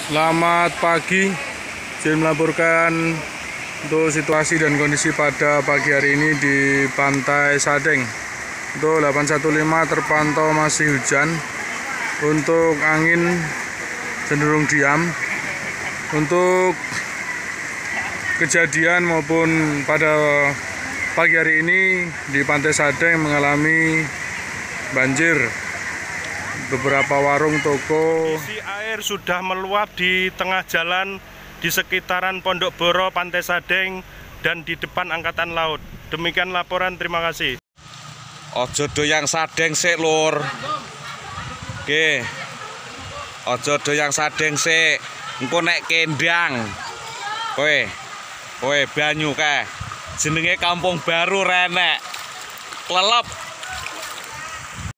Selamat pagi, saya melaporkan untuk situasi dan kondisi pada pagi hari ini di Pantai Sadeng. Untuk 815 terpantau masih hujan, untuk angin cenderung diam. Untuk kejadian maupun pada pagi hari ini di Pantai Sadeng mengalami banjir. Beberapa warung, toko. Kondisi air sudah meluap di tengah jalan di sekitaran Pondok Boro, Pantai Sadeng, dan di depan Angkatan Laut. Demikian laporan, terima kasih. Ojo doyang Sadeng sik, Lur. Oke. Ojo doyang Sadeng sik. Engko nek kendang. Kowe banyu kae. Jenenge Kampung Baru renek. Klelep.